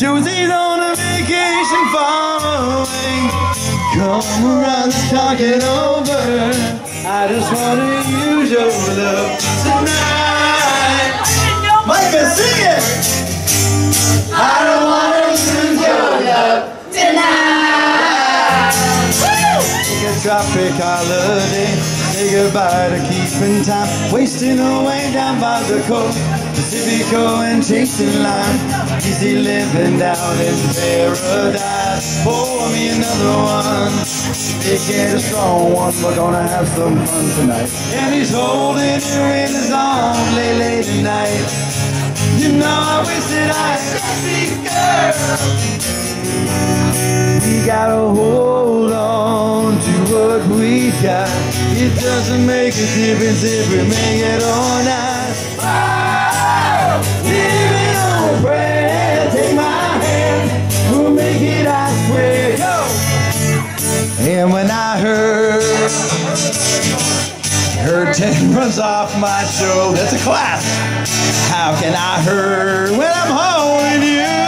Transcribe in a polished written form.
Josie's on a vacation far away. Come around and talk it over. I just wanna use your love tonight. Micah, sing it! I don't wanna lose your love tonight. Take a tropic holiday, say goodbye to keeping time, wasting away down by the coast, Pacifico and chasing lime, easy living down in paradise. Pour me another one, make it a strong one, we're gonna have some fun tonight. And he's holding her in his arms late at night. You know I wish that I could be girl. We gotta hold on to what we got. It doesn't make a difference if we make it or not. Oh, living on prayer, take my hand, we'll make it, I swear. Go! And when I heard her 10 runs off my show, that's a class. How can I hurt when I'm holding you?